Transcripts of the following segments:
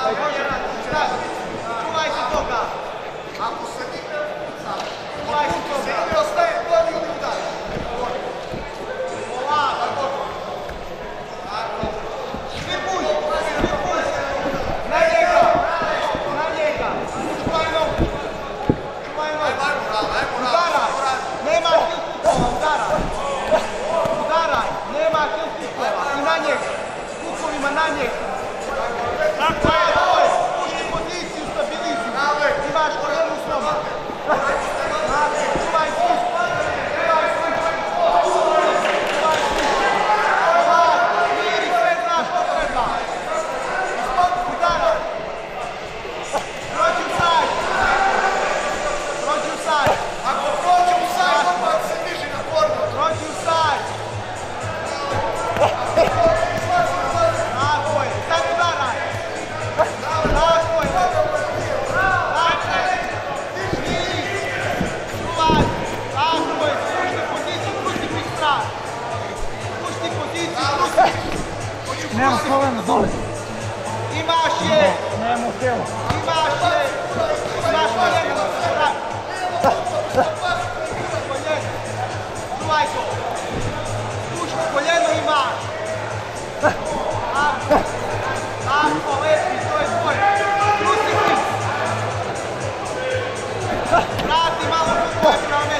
Čuvaj se toga. Ako se nikne, čuvaj se toga. Ne ostaje glavni udar. Ovako. Svi puš. Na njega. Čuvaj nogu. Udaraj. Nema kill kukova, udaraj. Nema kill kukova. I na njega. Kukovima na njega. Tako je. Pušti poziciju, stabiliziju. Imaš koljenu s nama. Čuvaj pust. Miri, sve znaš što treba. Udaraj. Prođi u saj. Ako prođi u saj, odmah se diži na kornu. Prođi u saj. Tako je, sad udaraj. Tako je. Miri. Čuvaj. Tako je, spušti poziciju, spusti pri strah. Spusti poziciju, spusti. Nemo kolena, dole. Imaš je. Nemo tijelo. Imaš koljena. Čuvaj to. Pušti koljeno imaš. Tako, lepi, to je tvoje. Krucifix. Vrati malo kukove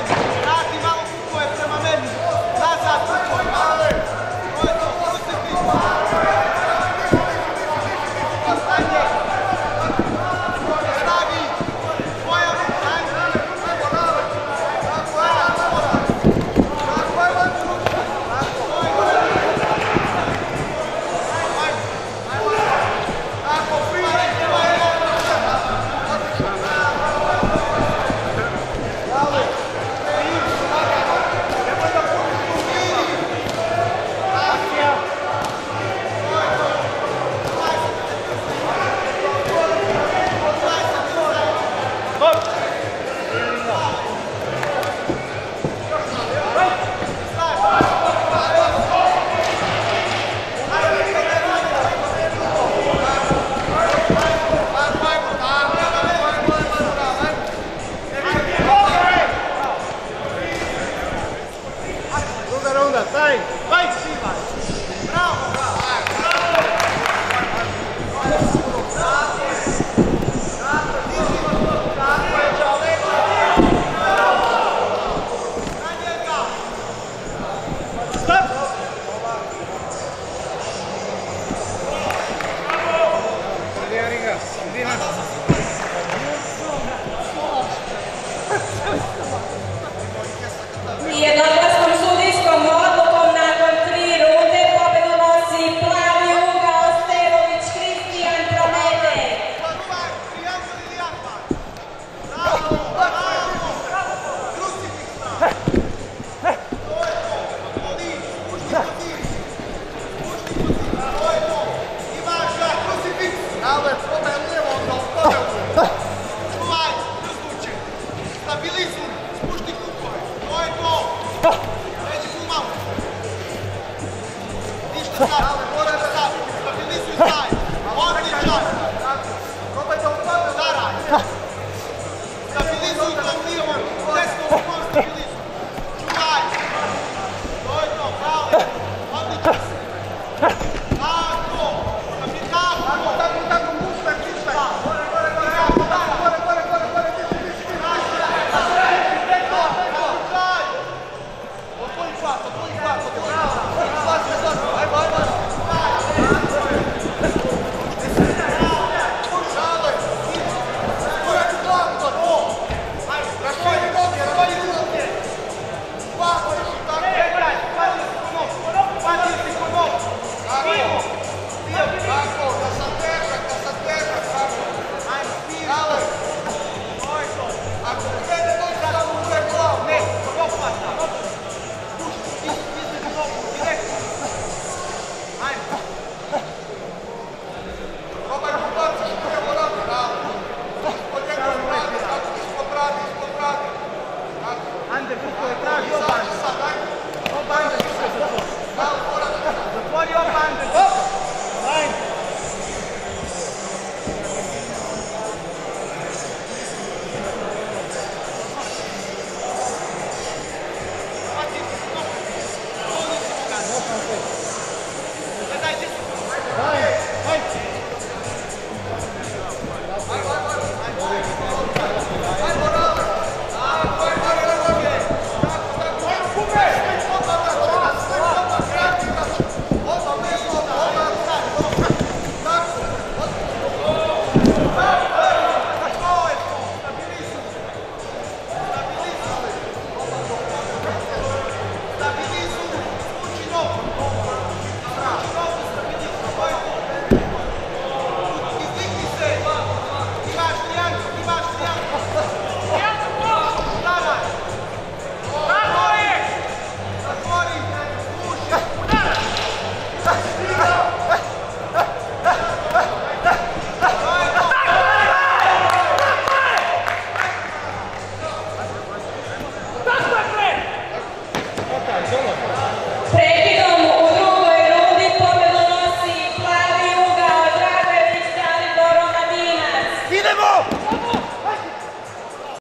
prema meni. Nazad kukove. To je to, krucifix. Stanje. Stavi. Tvoja ruka. Jednoglasnom sudijskom odlukom nakon 3 runde pobedu nosi plavi ugao Stevović Kristijan Promete. Stabilizuj, spušti kukove. To je to. Reći tu malo. Ništa sad, stabilizuj staj. Odličan. Udaraj. Stabilizuj tom lijevom, desnom rukom stabilizuj. Čuvaj. To je to, bravo. Odličan. Tako. Tako. Idemo!